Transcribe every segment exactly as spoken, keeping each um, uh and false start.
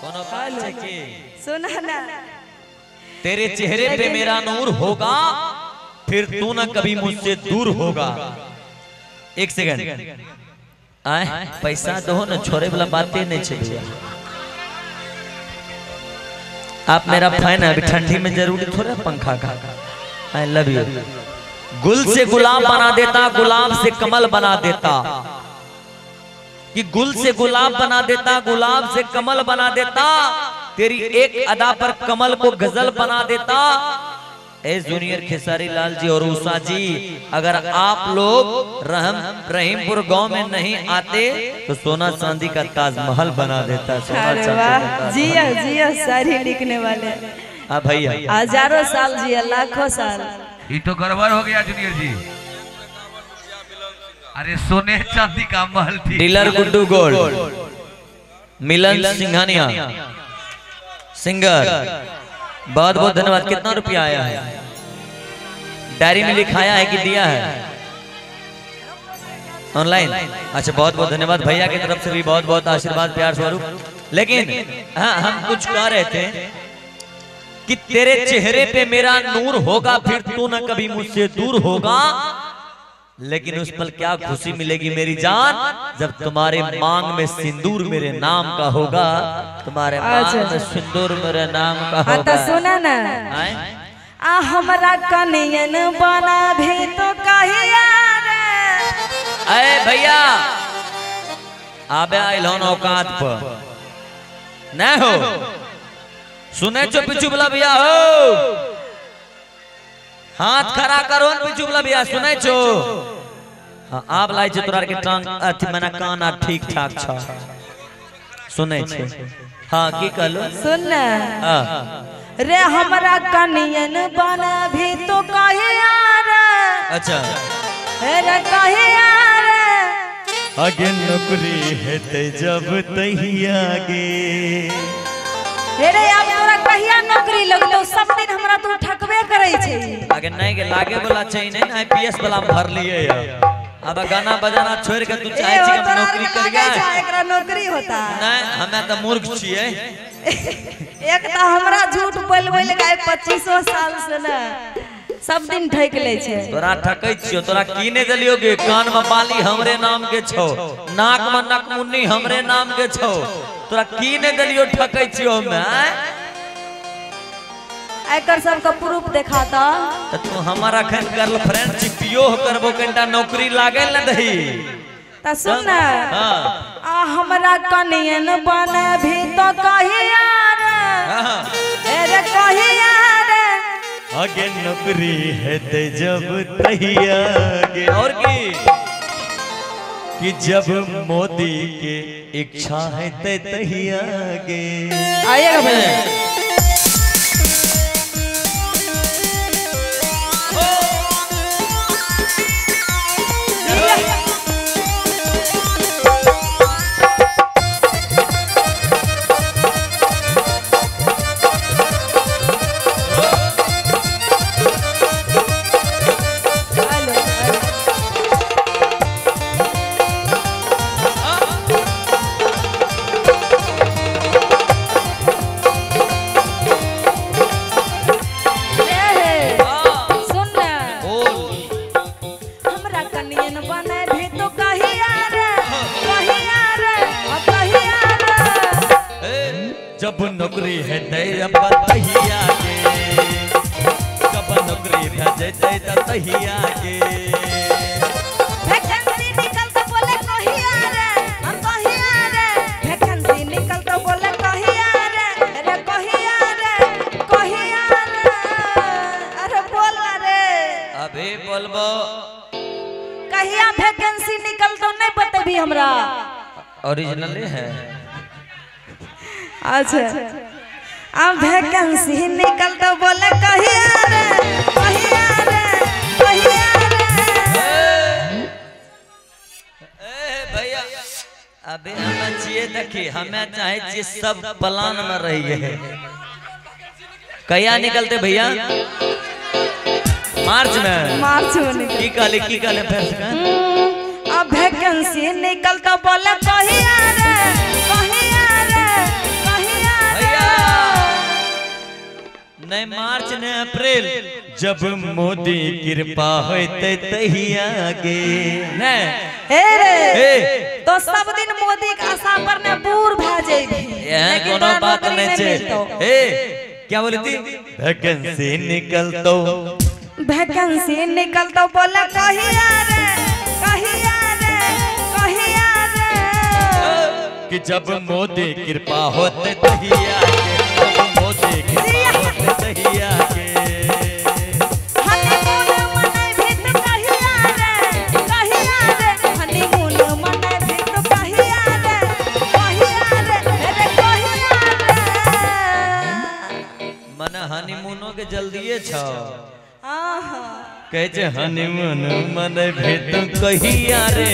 कोनो बात है कि सुना ना तेरे चेहरे पे मेरा नूर होगा फिर तू ना कभी मुझसे दूर होगा। एक सेकंड आए पैसा दो ना छोरे वाला बातें नहीं चाहिए। आप मेरा फैन है, अभी ठंडी में जरूरी थोड़ा पंखा का। I love you. गुल से गुलाब बना देता, गुलाब से कमल बना देता, कि गुल से गुलाब बना देता, गुलाब से कमल बना देता, तेरी एक अदा पर कमल को गजल बना देता। ए जूनियर खेसारी लाल जी और उषा जी, अगर आप लोग रहम रहीमपुर गांव में नहीं आते तो सोना चांदी का ताजमहल बना देता। सोना चांदी जिया जिया सारी लिखने वाले हाँ भैया हजारों साल जिया लाखों साल। ये तो गड़बड़ हो गया जूनियर जी। अरे सोने चांदी का महल थी। Dealer Guddu gold, Milan Singhania singer, बहुत बहुत धन्यवाद। कितना रुपया आया है? डायरी में लिखाया है कि दिया है ऑनलाइन? अच्छा बहुत बहुत धन्यवाद भैया की तरफ से भी बहुत बहुत आशीर्वाद प्यार स्वरूप। लेकिन हाँ हम कुछ कह रहे थे कि तेरे चेहरे पे मेरा नूर होगा फिर तू ना कभी मुझसे दूर होगा। लेकिन उस पल क्या खुशी मिलेगी मेरी जान जब तुम्हारे मांग में सिंदूर मेरे नाम का होगा। तुम्हारे मांग में सिंदूर मेरे नाम का होगा। तो सुना ना आ हमरा कनियन बना भी तो कहिया रे। अरे भैया आबे आइल हो औकात पर न हो। सुने चो पिछू बोला भैया हो, हाथ खड़ा करो पिछू बोला भैया सुने चो। हाँ आप लाई छे तोरा के टांग अथी मना कान आ ठीक ठाक छ सुने छे। हाँ की कहलो सुन ना हां रे हमरा कनियन बना भी तो कहिया रे। अच्छा रे कहिया रे आगे नौकरी है ते जब तहिया गे। रे अब तोरा कहिया नौकरी लगलो? सब दिन हमरा तू ठकबे करे छै। आगे नहीं के लागे वाला चाहिए नहीं आईपीएस वाला भर लिए अब गाना बजाना छोड़ के तू चाहे छी हम नौकरी करिया। एकरा नौकरी होता नहीं हमें तो मूर्ख छिए। एक तो हमरा झूठ बोल बोल के पच्चीस साल से ना सब दिन ठक ले छे। तोरा ठकै छियो, तोरा कीने देलियो गे कान में बाली हमरे नाम के छौ, नाक में नकमुन्नी हमरे नाम के छौ, तोरा कीने देलियो ठकै छियो मैं। एकर सब का प्रूफ दिखाता त तू हमारा खन गर्लफ्रेंड चिपियो करबो कनटा नौकरी लागे न दही। त सुन ना हां आ हमरा कनियन बने भी तो कहिया रे। हां रे कहिया रे आगे नौकरी है ते जब तहिया गे। और की कि जब मोदी के इच्छा है ते तहिया गे। आइएगा भैया जब नौकरी है अब तहिया गे, जब नौकरी भेजे दे तहिया गे। वैकेंसी निकल तो बोले कहिया रे, हम कहिया रे। वैकेंसी निकल तो बोले कहिया रे, अरे कहिया रे, कहिया रे, अरे बोल रे। अभी बोलबो कहिया वैकेंसी निकल तो नहीं बतेबी हमरा। ओरिजिनल है। अच्छा अब वैकेंसी निकल तो बोले कहिया रे, कहिया रे, कहिया रे। ए भैया अभी हमें चाहिए देखिए, हमें चाहे चाहिए सब प्लान में रही है। कहिया निकलते भैया? मार्च में। मार्च में निकल की कहले की कहले फिर से अब वैकेंसी निकल तो बोले कहिया रे, कहिया रे, कहिया नहीं मार्च न अप्रैल जब मोदी कृपा होते तहिया गे ने हे रे तो सब दिन मोदी के आशा पर ने बूढ़ भाजे ये कोनो बात नहीं छे ए क्या बोली थी वैकेंसी निकल तो वैकेंसी निकल तो बोले कहिया रे कहिया रे कहिया रे कि जब मोदी कृपा होते तहिया के जब मोदी कृपा होते तहिया के हनीमून मनाई भी तो कहिया रे कहिया रे हनीमून मनाई भी तो कहिया रे कहिया रे रे कहिया रे मन हनीमूनो के जल्दीए छ आहा कहे जे हनीमून मन भेट कहिया रे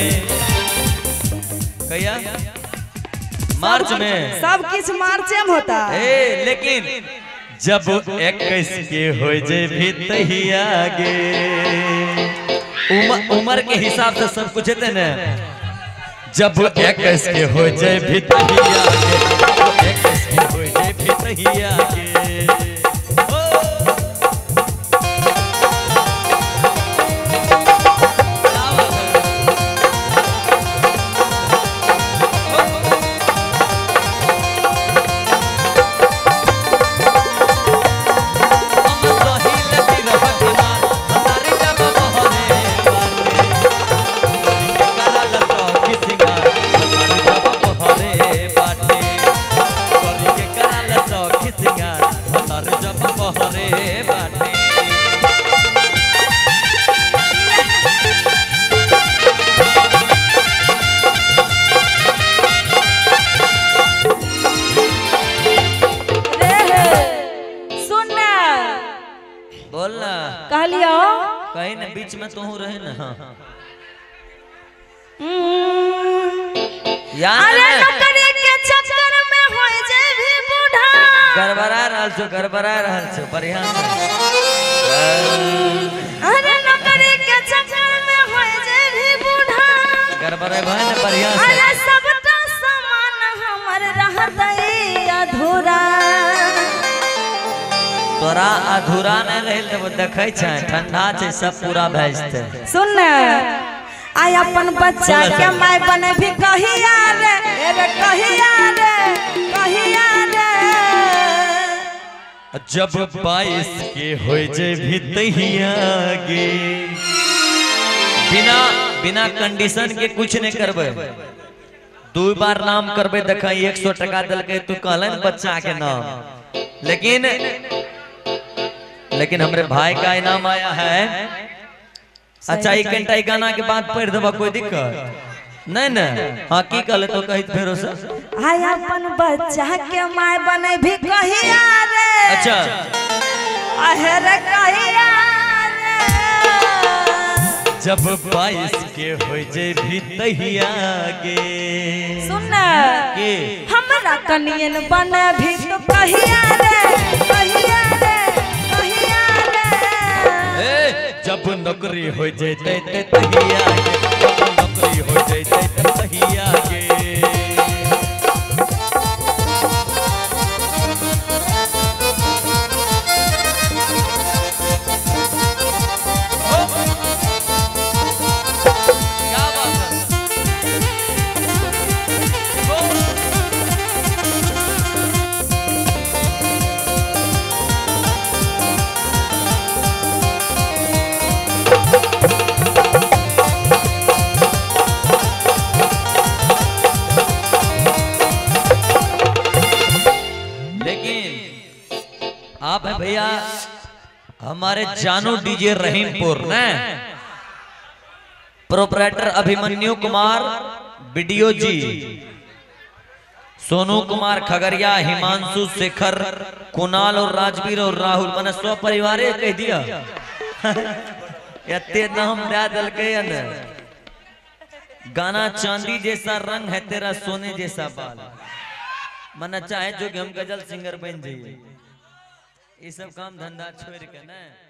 कहिया मार्च में सब कुछ मार्च में होता ए लेकिन जब इक्कीस के हो जे भी तहिया गे उम्र उम्र के हिसाब से सब कुछ है ना जब इक्कीस के हो जे भी तहिया गे इक्कीस के हो जे भी तहिया गे कहलियो कहीं ना बीच में तो हूँ रहे ना अरे नौकरी के चक्कर में होय जे भी बूढ़ा गड़बड़ा रहल छो गड़बड़ा रहल छो बढ़िया अरे नौकरी के चक्कर में होय जे भी बूढ़ा गड़बड़ा भाई ना बढ़िया अरे सब तो समान हमर रहतई अधूरा तोरा अधूरा नहीं रहे तो देखे छे ठंडा छे सब पूरा भेजते सुन आय अपन बच्चा के माय बने भी कहिया रे रे कहिया रे कहिया रे जब बाईस के हो जे भी तहिया गे बिना बिना कंडीशन के कुछ नहीं करबे दो बार नाम करबे देखा एक सौ टका दल के तू कहलन बच्चा के नाम लेकिन लेकिन हमरे भाई का इनाम आया है अच्छा एक घंटा गाना के बाद पढ़ देबा कोई दिक्कत नहीं ना हाँ की कहले तो कही फेरो से हाय अपन बच्चा के माय बने भी कहिया रे अच्छा अहर कहिया रे जब बाईस के हो जे भी तहिया गे सुन के हमरा कनियन बने भी तो कहिया रे कहिया रे कहिया रे जब नौकरी हो जैते ते तहिया गे जब नौकरी हो जैते ते तहिया गे क्या बात है आप है भैया हमारे जानू डीजे रहीमपुर ने प्रोपराइटर अभिमन्यु कुमार वीडियो जी सोनू कुमार खगड़िया हिमांशु शेखर कुणाल और राजवीर और राहुल मैंने स्व परिवार कह दिया इतने नाम दल के न गाना चांदी जैसा रंग है तेरा सोने जैसा बाल मन चाहे जो कि हम गजल सिंगर बन जाइए ये सब काम धंधा छोड़ के ना।